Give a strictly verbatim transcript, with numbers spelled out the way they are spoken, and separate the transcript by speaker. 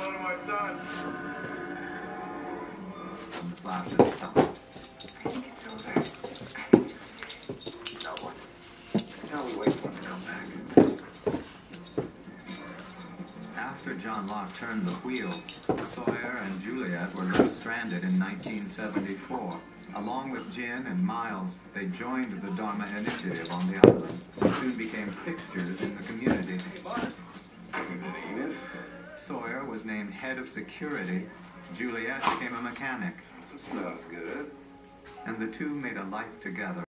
Speaker 1: what have I done?
Speaker 2: And the flashes stopped.
Speaker 3: I think it's over. I think Julia.
Speaker 1: No one. Now we wait for him to come back.
Speaker 2: After John Locke turned the wheel, Sawyer and Juliet were left stranded in nineteen seventy-four. Along with Gin and Miles, they joined the Dharma Initiative on the island and soon became fixtures in the community. Sawyer was named head of security. Juliet became a mechanic.
Speaker 1: Smells good.
Speaker 2: And the two made a life together.